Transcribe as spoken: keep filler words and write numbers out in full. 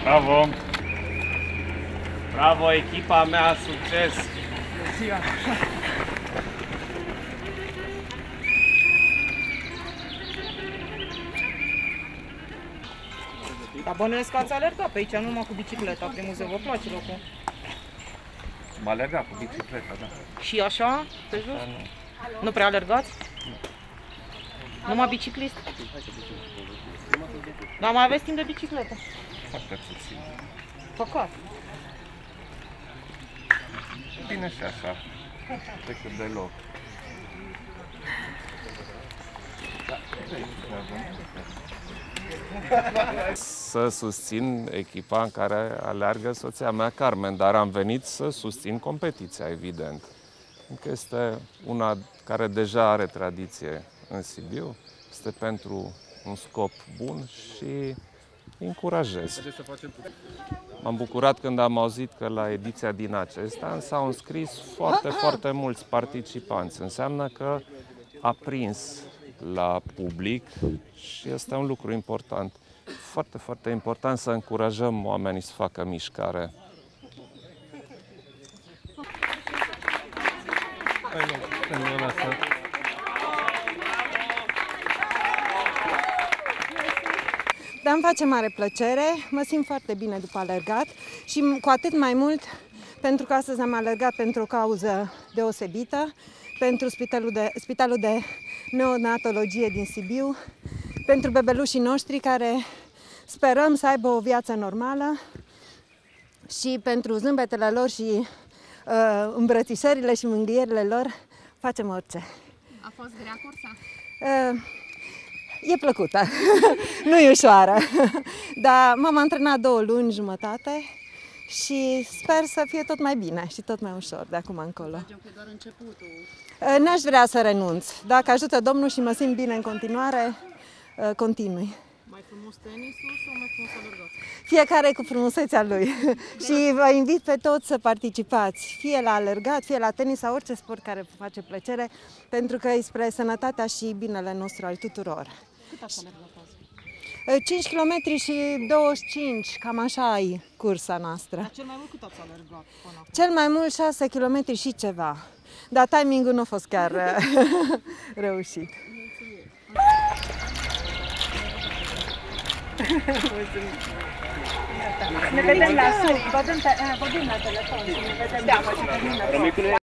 Bravo! Bravo, echipa mea, succes! Ziua. Dar bănuiesc că ați alergat pe aici, numai cu bicicleta, primul zi, vă place locul? Mă alerga cu bicicleta, da. Și așa, pe jos? Dar nu. Nu prea alergați? Numai biciclist? Dar mai aveți timp de bicicletă? Foarte puțin. Păcat. Bine și așa. Decât deloc. Să susțin echipa în care aleargă soția mea, Carmen, dar am venit să susțin competiția, evident. Încă este una care deja are tradiție în Sibiu, este pentru un scop bun și încurajez. M-am bucurat când am auzit că la ediția din acest an s-au înscris foarte, foarte mulți participanți. Înseamnă că a prins la public și este un lucru important. Foarte, foarte important să încurajăm oamenii să facă mișcare. Dar îmi face mare plăcere, mă simt foarte bine după alergat și cu atât mai mult pentru că astăzi am alergat pentru o cauză deosebită, pentru Spitalul de, Spitalul de Neonatologie din Sibiu, pentru bebelușii noștri care sperăm să aibă o viață normală și pentru zâmbetele lor și uh, îmbrățișările și mângâierile lor facem orice. A fost grea cursa? Uh, E plăcută, nu e ușoară, dar m-am antrenat două luni jumătate și sper să fie tot mai bine și tot mai ușor de acum încolo. Mergem că e doar începutul. N-aș vrea să renunț. Dacă ajută Domnul și mă simt bine în continuare, continui. Mai frumos tenisul sau mai frumos alergat? Fiecare cu frumusețea lui și vă invit pe toți să participați, fie la alergat, fie la tenis sau orice sport care vă face plăcere, pentru că e spre sănătatea și binele nostru al tuturor. Cât ați alergat azi? cinci kilometri și douăzeci și cinci, cam așa e cursa noastră. Dar cel mai mult cât ați alergat până acum? Cel mai mult șase kilometri și ceva, dar timingul nu a fost chiar reușit. Ne vedem la sub, vă dăm la telefon și ne vedem. Da,